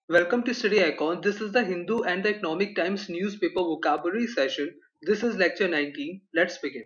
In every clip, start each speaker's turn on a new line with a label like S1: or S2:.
S1: Welcome to Study Icon. This is the Hindu and the Economic Times newspaper vocabulary session. This is lecture 19. Let's begin.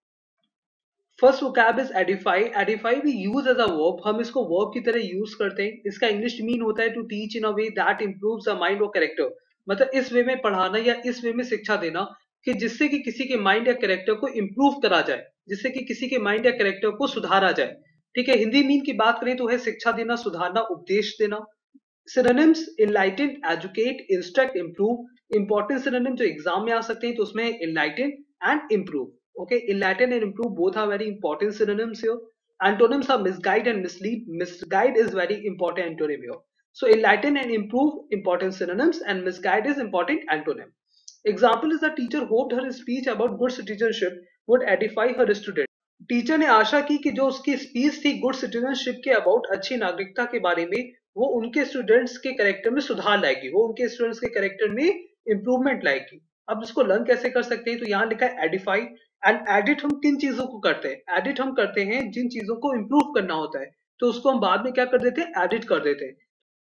S1: First vocab is edify. Edify we use as a verb. हम इसको verb की तरह use करते हैं. इसका English mean होता है to teach in a way that improves the mind or character. मतलब इस वे में पढ़ाना या इस वे में शिक्षा देना कि जिससे कि किसी के माइंड या कैरेक्टर को improve करा जाए, जिससे कि किसी के माइंड या कैरेक्टर को सुधारा जाए. ठीक है, हिंदी मीन की बात करें तो है शिक्षा देना, सुधारना, उपदेश देना. Synonyms enlighten, educate, instruct, improve. Important synonym जो एग्जाम में आ सकते हैं तो उसमें enlighten and improve. Okay, enlighten and improve both are very important synonyms here. Antonyms are misguide and mislead. Misguide is very important antonym here. So enlighten and improve important synonyms and misguide is important antonym. Example is the teacher hoped her speech about good citizenship would edify her student. Teacher ने आशा की कि जो उसकी speech थी good citizenship के about अच्छी नागरिकता के बारे में वो उनके स्टूडेंट्स के कैरेक्टर में सुधार लाएगी, वो उनके स्टूडेंट्स के कैरेक्टर में इंप्रूवमेंट लाएगी. अब इसको लर्न कैसे कर सकते हैं तो यहाँ लिखा है एडिफाई. एंड एडिट हम किन चीजों को करते हैं? एडिट हम करते हैं जिन चीजों को इंप्रूव करना होता है तो उसको हम बाद में क्या कर देते हैं? एडिट कर देते हैं.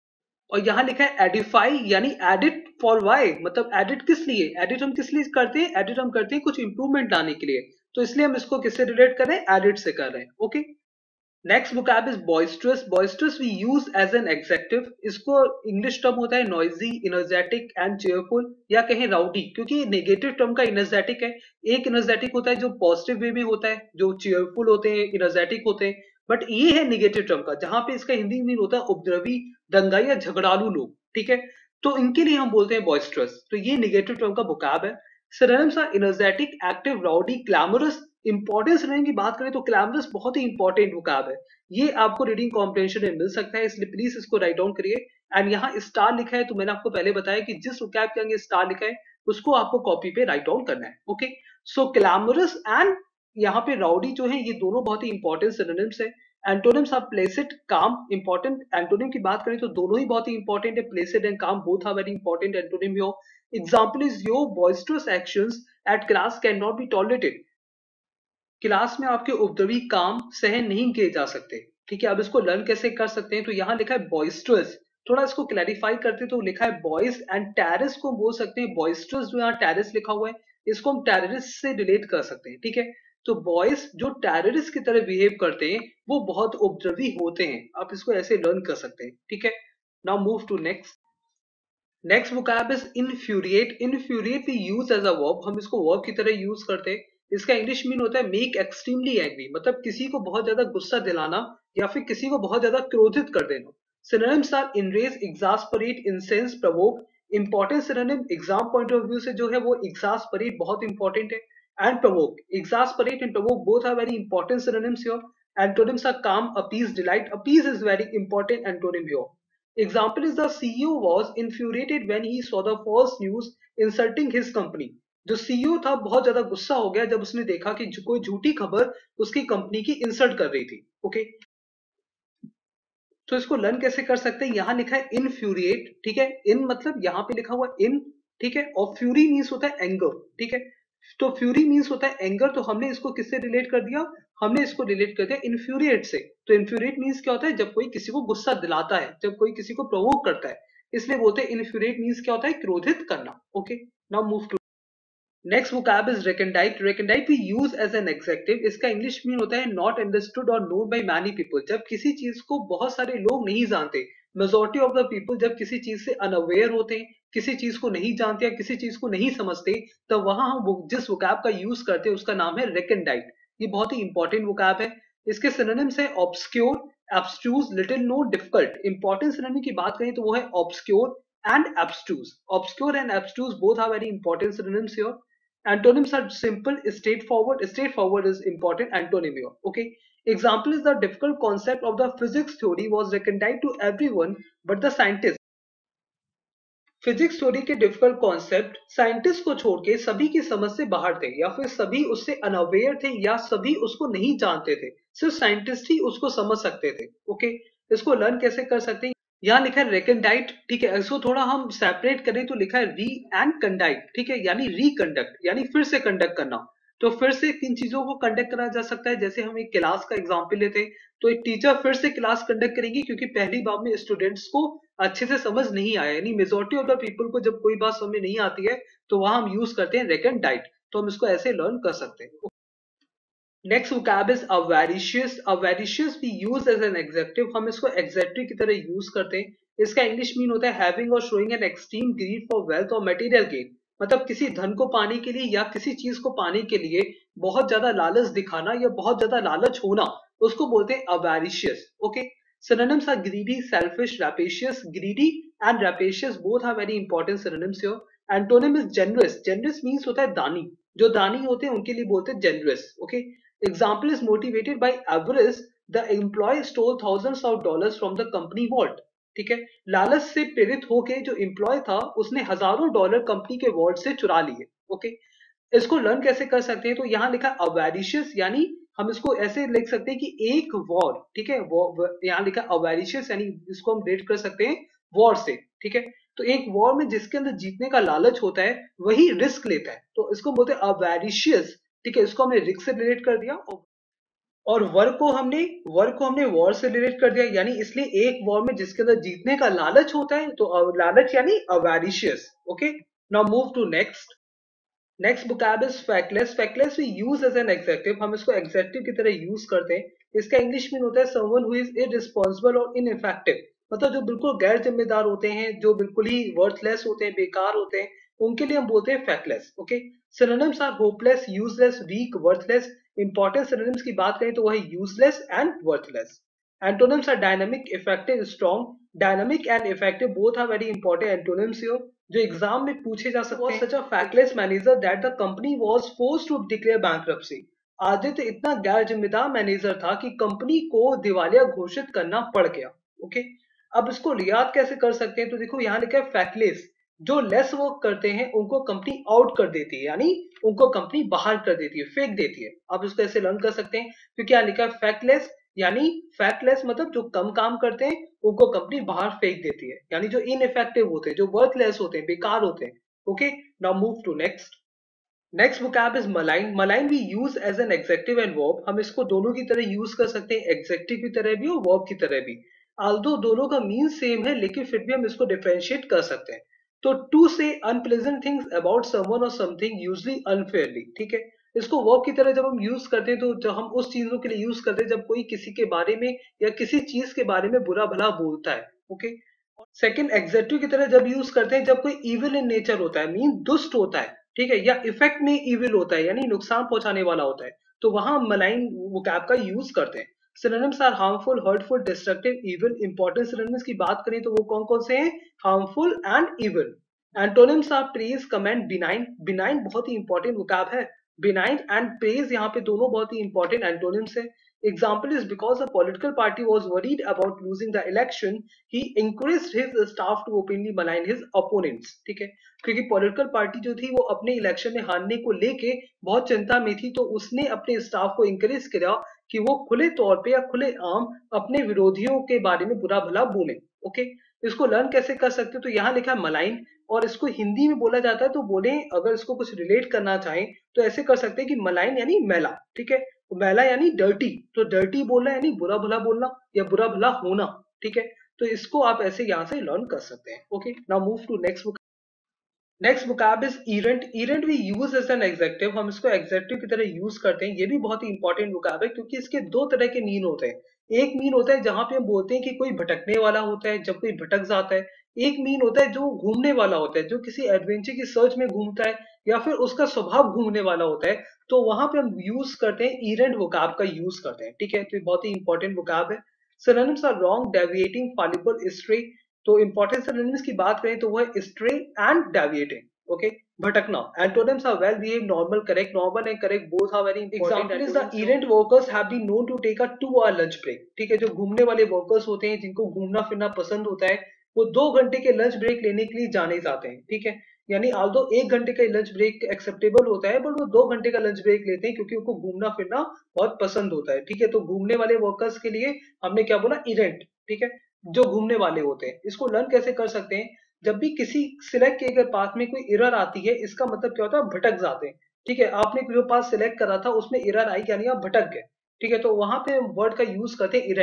S1: और यहाँ लिखा है एडिफाई यानी एडिट फॉर वाई, मतलब एडिट किस लिए? एडिट हम किस लिए करते हैं? एडिट हम करते हैं कुछ इंप्रूवमेंट लाने के लिए. तो इसलिए हम इसको किससे रिलेट कर रहे हैं? एडिट से कर रहे हैं. Okay, next vocab is boisterous. Boisterous we use as an adjective. इसको इंग्लिश टर्म होता है noisy, energetic and cheerful या कहें rowdy, क्योंकि नेगेटिव टर्म का energetic है. एक energetic होता है जो पॉजिटिव वे में होता है, जो cheerful होते हैं, energetic होते हैं. बट ये है नेगेटिव टर्म का जहां पे इसका हिंदी मीन होता है उपद्रवी, दंगाई या झगड़ालू लोग. ठीक है, तो इनके लिए हम बोलते हैं boisterous. तो ये नेगेटिव टर्म का vocab है. Synonyms are energetic, active, rowdy, glamorous. Importance synonym की बात करें तो ग्लैमरस बहुत ही इंपॉर्टेंट vocab है. ये आपको रीडिंग कॉम्प्रिहेंशन में मिल सकता है, इसलिए प्लीज इसको राइट डाउन करिए. एंड यहाँ स्टार लिखा है तो मैंने आपको पहले बताया कि जिस vocab के आगे स्टार लिखा है उसको आपको कॉपी पे राइट डाउन करना है. ओके, सो ग्लैमरस एंड यहाँ पे राउडी जो है ये दोनों बहुत ही इंपॉर्टेंट सिनोनिम्स है. Antonyms are placid, calm. Important antonym की बात करें तो दोनों ही बहुत ही इंपॉर्टेंट है. Placid and calm both are very important antonym. Your example is your boisterous actions at class can not be tolerated. Class में आपके उपद्रवी काम सहन नहीं किए जा सकते. ठीक है, अब इसको लर्न कैसे कर सकते हैं तो यहाँ लिखा है बॉइस्टरस. थोड़ा इसको क्लैरिफाई करते तो लिखा है बॉयज एंड टेररिस्ट को बोल सकते हैं. बॉइस्टरस जो यहाँ टेररिस्ट लिखा हुआ है इसको हम टेररिस्ट से रिलेट कर सकते हैं. ठीक है, तो बॉयज जो टेररिस्ट की तरह बिहेव करते हैं वो बहुत उपद्रवी होते हैं. आप इसको ऐसे लर्न कर सकते हैं. ठीक है, now move to next. Next vocab is infuriate. Infuriate we use as a verb. हम इसको verb की तरह यूज करते हैं. इसका इंग्लिश मीन होता है मेक एक्सट्रीमली एंग्री, मतलब किसी को बहुत ज्यादा गुस्सा दिलाना या फिर किसी को बहुत ज्यादा क्रोधित कर देना. Synonyms are enrage, exasperate, incense, provoke. Important synonym exam point of view से जो है वो exasperate बहुत इंपॉर्टेंट है and provoke. Exasperate and provoke both are very important synonyms here. Antonyms are calm, appease, delight. Appease is very important antonym here. Example is the CEO was infuriated when he saw the false news insulting his company. जो CEO था बहुत ज्यादा गुस्सा हो गया जब उसने देखा कि कोई झूठी खबर उसकी कंपनी की इंसल्ट कर रही थी. ओके, तो इसको लर्न कैसे कर सकते हैं? यहाँ लिखा है इनफ्यूरिएट. ठीक है, इन मतलब यहाँ पे लिखा हुआ इन. ठीक है, और फ्यूरी मीन्स होता है एंगर. ठीक है, तो फ्यूरी मीन्स होता है एंगर. तो हमने इसको किससे रिलेट कर दिया? हमने इसको रिलेट कर दिया इन्फ्यूरिएट से. तो इन्फ्यूरिएट मीन्स क्या होता है? जब कोई किसी को गुस्सा दिलाता है, जब कोई किसी को प्रोवोक करता है, इसलिए बोलते हैं इन्फ्यूरिएट मीन्स क्या होता है? क्रोधित करना. Okay, now move to next vocab is recondite. Recondite we use as an adjective. इसका इंग्लिश मीन होता है not understood or known by many people. जब किसी चीज को बहुत सारे लोग नहीं जानते, मेजोरिटी ऑफ द पीपल जब किसी चीज से अनअवेयर होते हैं, किसी चीज को नहीं जानते या किसी चीज को नहीं समझते, तो वहां हम जिस vocab का यूज करते हैं उसका नाम है recondite. ये बहुत ही इंपॉर्टेंट vocab है. इसके सिनोनिम्स है obscure, abstruse, little known, difficult. Important synonym की बात करें तो वो है obscure and abstruse. Obscure and abstruse both are very important synonyms here. Antonyms are simple, straightforward. Straightforward is important antonym here. Okay. Example is the difficult concept of the physics theory was recondite to everyone but the scientist. Physics theory के difficult concept scientist को छोड़ के सभी की समझ से बाहर थे, या फिर सभी उससे अनअवेयर थे, या सभी उसको नहीं जानते थे. सिर्फ साइंटिस्ट ही उसको समझ सकते थे. ओके, इसको लर्न कैसे कर सकते हैं? यहाँ लिखा है रेकंडाइट. ठीक है, इसको थोड़ा हम सेपरेट करें तो लिखा है री एंड कंडाइट. ठीक है, यानी रिकंडक्ट यानी फिर से कंडक्ट करना. तो फिर से किन चीजों को कंडक्ट करा जा सकता है? जैसे हम एक क्लास का एग्जांपल लेते हैं तो एक टीचर फिर से क्लास कंडक्ट करेंगी क्योंकि पहली बार में स्टूडेंट्स को अच्छे से समझ नहीं आया, यानी मेजोरिटी ऑफ द पीपल को जब कोई बात समझ नहीं आती है तो वहां हम यूज करते हैं रेकनडाइट, तो हम इसको ऐसे लर्न कर सकते हैं। Next vocab is avaricious. Avaricious we use as an adjective, हम इसको adjective की तरह यूज करते हैं। इसका इंग्लिश मीन होता है having or showing an extreme greed for wealth or material gain, मतलब किसी धन को पाने के लिए या किसी चीज को पाने के लिए बहुत ज्यादा लालच दिखाना या बहुत ज्यादा लालच होना, उसको बोलते हैं avaricious. Okay, synonyms are greedy, selfish, rapacious. Greedy and rapacious both are very important synonyms here. Antonym is generous. Generous means होता है दानी, जो दानी होते हैं उनके लिए बोलते हैं generous. Okay, example is motivated by avarice, the employee stole thousands of dollars from the company vault. ठीक है, लालच से प्रेरित होके जो एम्प्लॉय था उसने हजारों डॉलर कंपनी के वॉल्ट से चुरा लिए। ओके, इसको लर्न कैसे कर सकते हैं, तो यहाँ लिखा अवेरिशियस, यानी हम इसको ऐसे लिख सकते हैं कि एक वॉर, ठीक है, यहाँ लिखा अवेरिशियस, यानी इसको हम रेट कर सकते हैं वॉर से। ठीक है, तो एक वॉर में जिसके अंदर जीतने का लालच होता है वही रिस्क लेता है, तो इसको बोलते हैं अवेरिशियस। ठीक है, इसको हमने रिस्क से रिलेट कर दिया और वर्क को हमने वॉर से रिलेट कर दिया, यानी इसलिए एक वॉर में जिसके अंदर जीतने का लालच होता है तो लालच यानी avaricious. Okay, now move to next. Next vocab is feckless. Feckless we use as an adjective, हम इसको adjective की तरह यूज करते हैं। इसका इंग्लिश मीन होता है someone who is irresponsible और ineffective, मतलब जो बिल्कुल गैर जिम्मेदार होते हैं, जो बिल्कुल ही वर्थलेस होते हैं, बेकार होते हैं, उनके लिए हम बोलते हैं feckless. Okay, synonyms are hopeless, useless, weak, worthless. Important synonyms की बात करें तो वह useless and worthless. Antonyms are dynamic, effective, strong. Dynamic and effective both are very important antonyms here, जो एग्जाम में पूछे जा सकते हैं। Such a feckless manager that the company was forced to declare bankruptcy. Aditya इतना गैर जिम्मेदार मैनेजर था कि कंपनी को दिवालिया घोषित करना पड़ गया। ओके, अब इसको याद कैसे कर सकते हैं, तो देखो यहाँ लिखा है फैक्टलेस, जो लेस वर्क करते हैं उनको कंपनी आउट कर देती है, यानी उनको कंपनी बाहर कर देती है, फेंक देती है। आप इसको ऐसे लर्न कर सकते हैं, क्योंकि यहाँ लिखा है फैक्टलेस, यानी फैक्टलेस मतलब जो कम काम करते हैं उनको कंपनी बाहर फेंक देती है, यानी जो इनइफेक्टिव होते हैं, जो वर्थलेस होते हैं, बेकार होते हैं। Okay, now move to next. Next vocab is malign. Malign we use as an adjective and verb, हम इसको दोनों की तरह यूज कर सकते हैं, एग्जेक्टिव की तरह भी और वर्ब की तरह भी। आल्दो दोनों का मीन सेम है लेकिन फिर भी हम इसको डिफरेंशिएट कर सकते हैं। तो to say unpleasant things about someone और समथिंग यूजली अनफेयरली, ठीक है, इसको वर्ब की तरह जब हम यूज करते हैं तो जब हम उस चीजों के लिए यूज करते हैं जब कोई किसी के बारे में या किसी चीज के बारे में बुरा भला बोलता है। ओके, सेकंड एग्जेक्टिव की तरह जब यूज करते हैं जब कोई इविल इन नेचर होता है, मीन दुष्ट होता है, ठीक है, या इफेक्ट में इविल होता है यानी नुकसान पहुंचाने वाला होता है, तो वहां हम मलाइन वोकैब का यूज करते हैं। Synonyms are harmful, hurtful, destructive, evil. Important synonyms की बात करें तो वो कौन कौन से हैं, harmful and evil. Antonyms are praise, comment, benign. Benign बहुत ही इंपॉर्टेंट वोकैब है, बिनाइन एंड प्रेज यहाँ पे दोनों बहुत ही इंपॉर्टेंट एंटोनिम्स है। Example is because the political party was worried about losing the election, he encouraged his staff to openly malign his opponents. ठीक है, क्योंकि पॉलिटिकल पार्टी जो थी वो अपने इलेक्शन में हारने को लेके बहुत चिंता में थी, तो उसने अपने स्टाफ को इंकरेज किया कि वो खुले तौर पे या खुले आम अपने विरोधियों के बारे में बुरा भला बोले। ओके, इसको लर्न कैसे कर सकते हो, तो यहाँ लिखा है मलाइन, और इसको हिंदी में बोला जाता है तो बोले अगर इसको कुछ रिलेट करना चाहें तो ऐसे कर सकते हैं कि मलाइन यानी मैला, ठीक है, मैला यानी डर्टी, तो डर्टी बोलना यानी बुरा भला बोलना या बुरा भला होना। ठीक है, तो इसको आप ऐसे यहाँ से लर्न कर सकते हैं। Okay, now move to next book. Next vocab is errant. Errant we use as an adjective, हम इसको एग्जेक्टिव की तरह यूज करते हैं। ये भी बहुत ही इंपॉर्टेंट vocab है क्योंकि इसके दो तरह के मीन होते हैं। एक मीन होता है जहां पे हम बोलते हैं कि कोई भटकने वाला होता है, जब कोई भटक जाता है। एक मीन होता है जो घूमने वाला होता है, जो किसी एडवेंचर की सर्च में घूमता है या फिर उसका स्वभाव घूमने वाला होता है, तो वहां पे हम यूज करते हैं इरेंट vocab का यूज करते हैं। ठीक है, तो बहुत ही इंपॉर्टेंट vocab है। Synonyms are wrong, deviating, fallible, stray. तो इंपॉर्टेंट सिनोनिम्स की बात करें तो वो है स्ट्रे एंड डेविएटिंग। ओके, भटकना। Antonyms are well behave, normal, correct. Normal and correct both are very important. Example is the errant workers have been known to take a 2 hour lunch break. ठीक है, जो घूमने वाले workers होते हैं जिनको घूमना फिरना पसंद होता है वो 2 घंटे के लंच ब्रेक लेने के लिए जाने जाते हैं। ठीक है, यानी आल्दो 1 घंटे का लंच ब्रेक एक्सेप्टेबल होता है बट वो 2 घंटे का लंच ब्रेक लेते हैं क्योंकि उनको घूमना फिरना बहुत पसंद होता है। ठीक है, तो घूमने वाले वर्कर्स के लिए हमने क्या बोला, इरेंट। ठीक है, जो घूमने वाले होते हैं। इसको लर्न कैसे कर सकते हैं, जब भी किसी सिलेक्ट किए गए पाथ में कोई एरर आती है इसका मतलब क्या होता है, भटक जाते हैं। ठीक है, आपने जो पाथ सिलेक्ट करा था उसमें एरर आई यानी आप भटक गए। ठीक है, तो वहां पे वर्ड का यूज करते हैं इरेंट।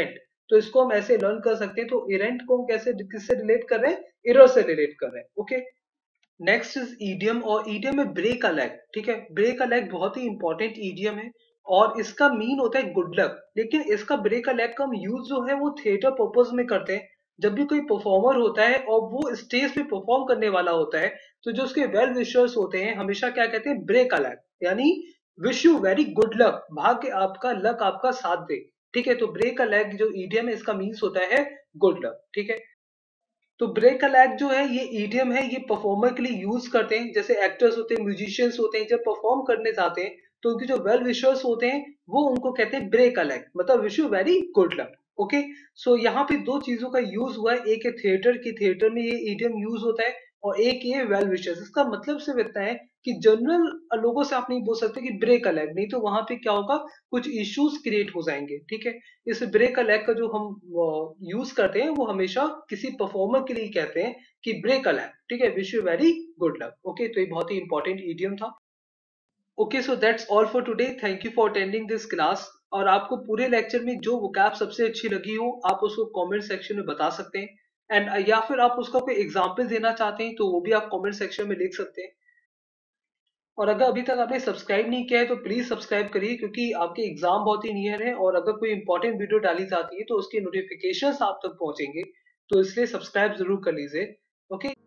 S1: तो इसको हम ऐसे लर्न कर सकते हैं। तो इरेंट को हम कैसे किससे रिलेट कर रहे हैं, एरर से रिलेट कर रहे हैं। ओके, नेक्स्ट इज ईडियम, और ईडियम में ब्रेक अ लेग। ठीक है, ब्रेक अ लेग बहुत ही इंपॉर्टेंट ईडियम है और इसका मीन होता है गुड लक। लेकिन इसका ब्रेक अ लेग का हम यूज जो है वो थिएटर पर्पज में करते हैं। जब भी कोई परफॉर्मर होता है और वो स्टेज पे परफॉर्म करने वाला होता है, तो जो उसके वेल विशर्स होते हैं हमेशा क्या कहते हैं, ब्रेक अ लेग, यानी wish you very good luck, भाग्य आपका, लक आपका साथ दे। ठीक है, तो ब्रेक अ लेग जो ईडियम है इसका मीन्स होता है गुड लक। ठीक है, तो ब्रेक अ लैग जो है ये ईडियम है, ये परफॉर्मर के लिए यूज करते हैं। जैसे एक्टर्स होते हैं, म्यूजिशियंस होते हैं, जब परफॉर्म करने जाते हैं तो उनके जो वेल विशर्स होते हैं वो उनको कहते हैं ब्रेक अ लैग, मतलब wish you very good luck. Okay, so यहाँ पे दो चीजों का यूज हुआ है, एक है थिएटर की, थिएटर में ये ईडियम यूज होता है, और एक ये वेल विशर्स। इसका मतलब सिर्फ इतना है कि जनरल लोगों से आप नहीं बोल सकते कि ब्रेक अ लैग, नहीं तो वहां पे क्या होगा, कुछ इश्यूज क्रिएट हो जाएंगे। ठीक है, इस ब्रेक अ लेग का जो हम यूज करते हैं वो हमेशा किसी परफॉर्मर के लिए कहते हैं कि ब्रेक अ लेग। ठीक है, wish you very good luck. Okay, तो ये बहुत ही इंपॉर्टेंट इडियम था। Okay, so that's all for today, thank you for attending this class. और आपको पूरे लेक्चर में जो वोकैब सबसे अच्छी लगी हो आप उसको कमेंट सेक्शन में बता सकते हैं, एंड या फिर आप उसका कोई एग्जाम्पल देना चाहते हैं तो वो भी आप कमेंट सेक्शन में लिख सकते हैं। और अगर अभी तक आपने सब्सक्राइब नहीं किया है तो प्लीज सब्सक्राइब करिए, क्योंकि आपके एग्जाम बहुत ही नियर है और अगर कोई इंपॉर्टेंट वीडियो डाली जाती है तो उसके नोटिफिकेशंस आप तक पहुंचेंगे। तो इसलिए सब्सक्राइब जरूर कर लीजिए। ओके।